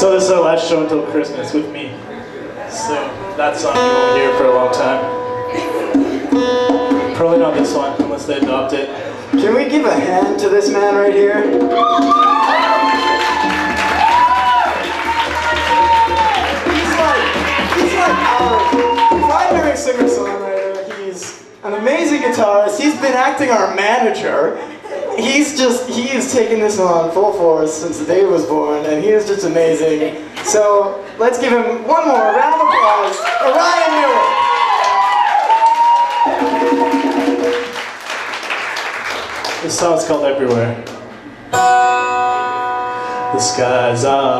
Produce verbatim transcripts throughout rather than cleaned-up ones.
So this is our last show until Christmas with me. So that song you won't hear for a long time. Probably not this one, unless they adopt it. Can we give a hand to this man right here? He's like, he's like our primary singer-songwriter. He's an amazing guitarist. He's been acting our manager. He's just, he has taken this on full force since the day he was born, and he is just amazing. So let's give him one more round of applause for Ryan Newitt. This song's called Everywhere. The skies are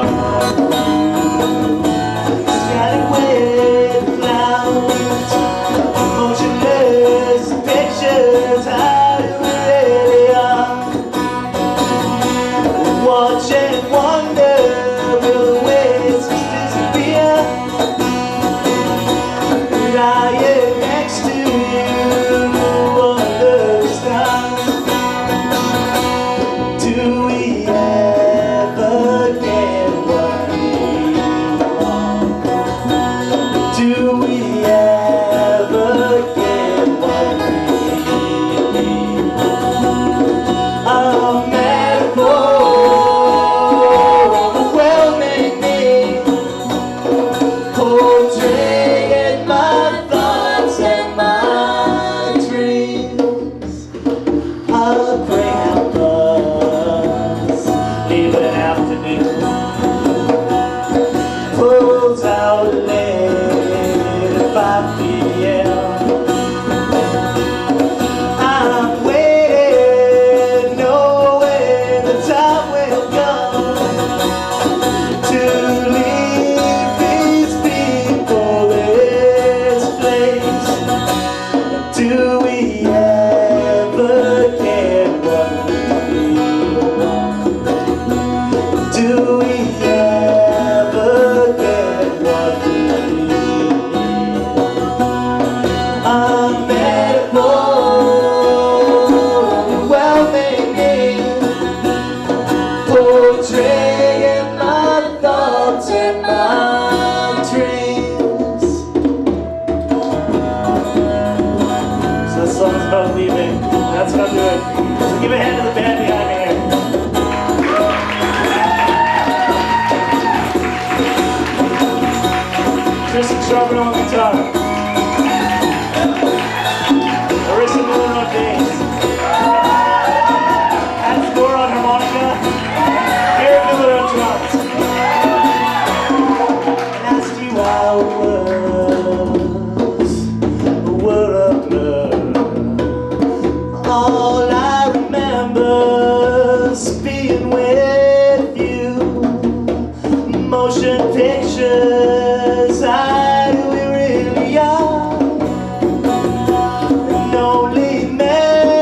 Skyline with clouds, motionless pictures hide where they are. Watch and wonder, will the waves just disappear? Lying next to you under the stars. Do we ever get what we want? Do we ever get what we need? A metaphor overwhelming me, portraying my thoughts and my dreams. I pray help us, leave an afternoon, pulls out late at five p m I'm waiting, knowing the time will come to leave these people, this place. Do we ever get what we want? Do we ever get what we need? A metaphor overwhelming me, portraying my thoughts and my dreams. So this song's about leaving. That's what I'm doing. So give a hand to the band behind me here. Tristan Sharpen on guitar. Marissa Miller on bass. Hans Gore on harmonica. Gary Miller on drums. Nasty wild words were a blur. All I remember is being with you. Motion pictures hide who we really are. And only memories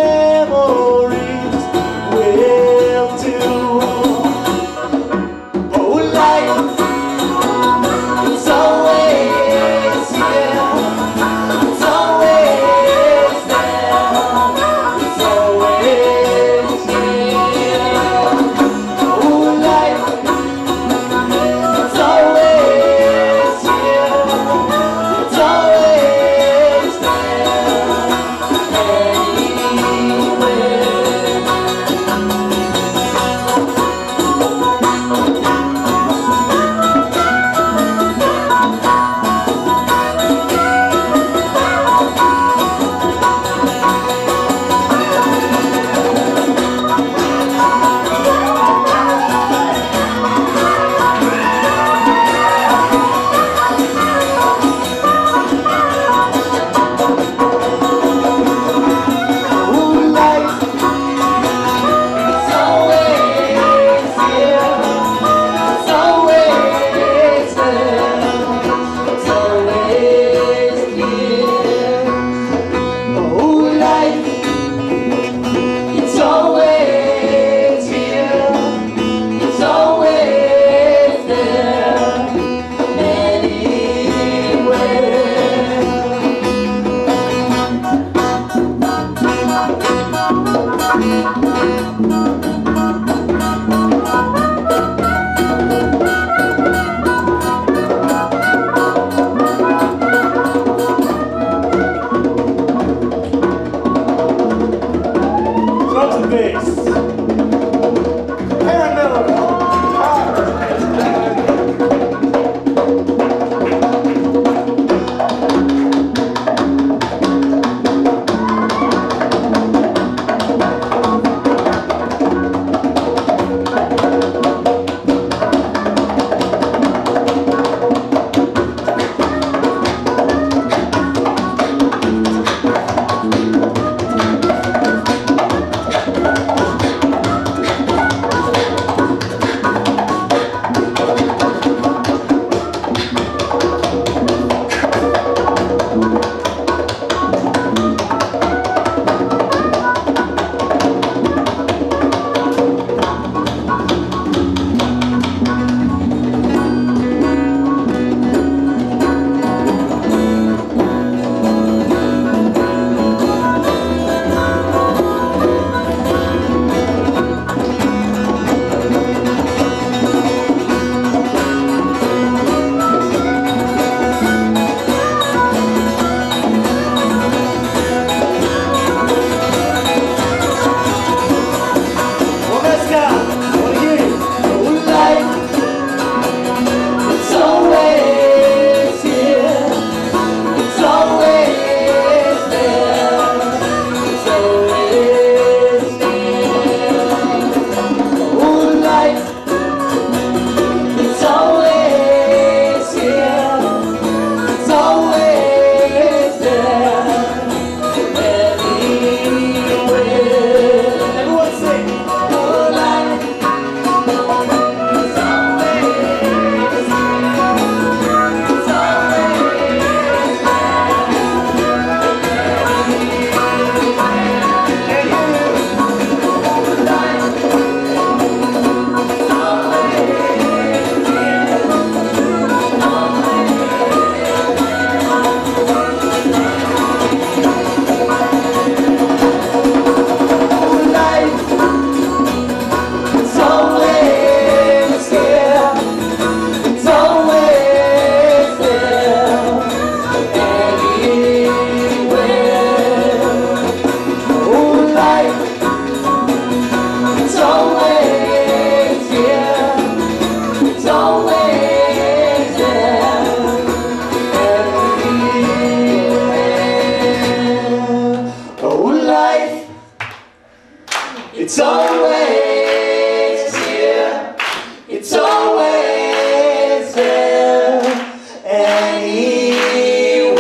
It's always here. It's always there.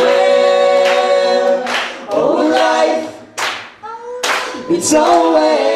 Anywhere. Oh, life. It's always